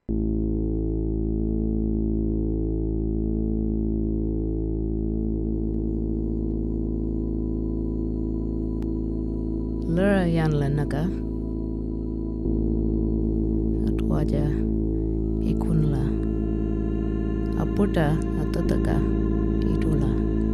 Lura yan lanaka atwaja ikunla aputa atataka itula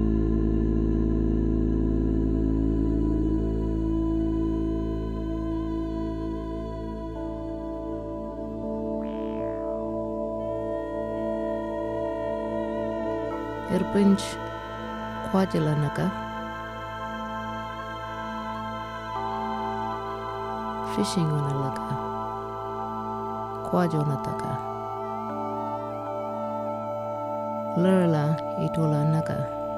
Irpinch kwajilanaka fishing unalaka kwajonataka lurla itula naka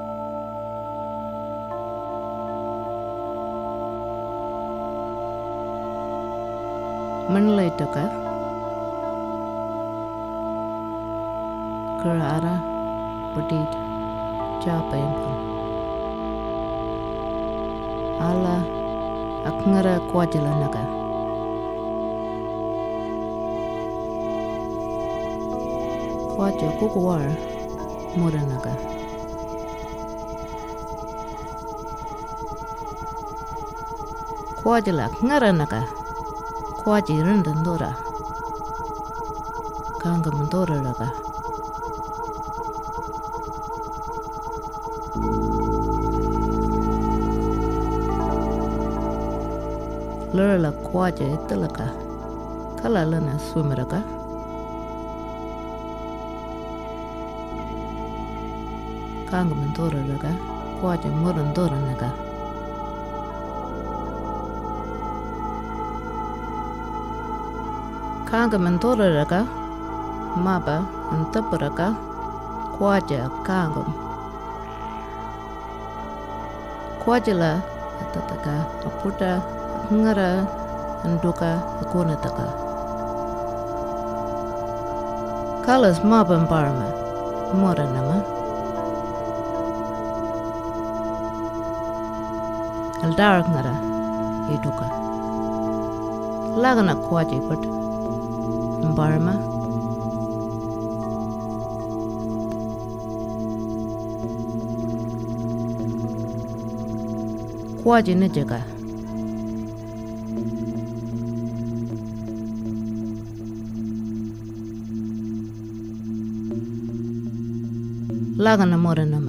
manlaitaka kurara Petit Japayampan Ala Akngara Kwajalanaka Kwaja Kukuwar Muranaka Kwajala Ngaranaka Kwaji Rindandora Kangamandora Raka Lurla kwaja italaka kala lana swimeraka kanga mentora raka kwaja murandora naka kanga mentora raka maba antapuraka kwaja kangam kwaja la atataka aputa ngara anduka akunataka kalas maban parma moranama aldar ngara iduka lagana kwaji put barma kwaji nejaka Lagana moranama